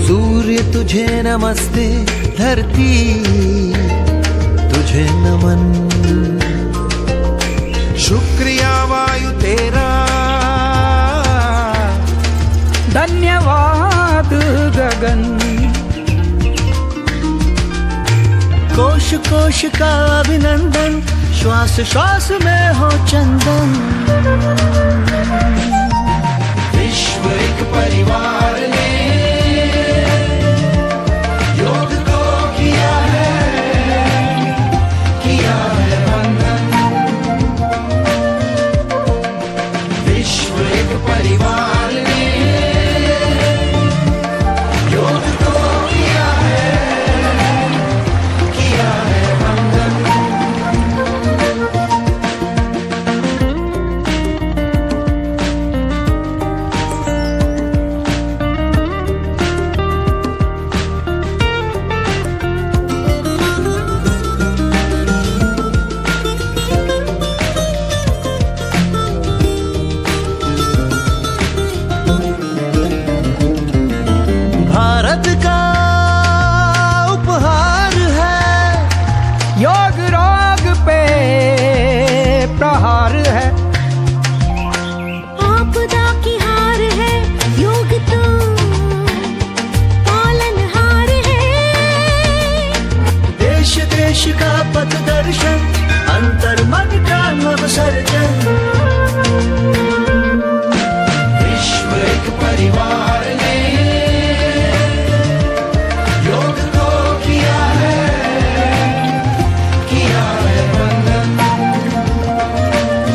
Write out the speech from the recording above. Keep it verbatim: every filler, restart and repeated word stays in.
सूर्य तुझे नमस्ते, धरती तुझे नमन। शुक्रिया वायु तेरा, धन्यवाद गगन। कोश कोश का अभिनंदन, श्वास श्वास में हो चंदन।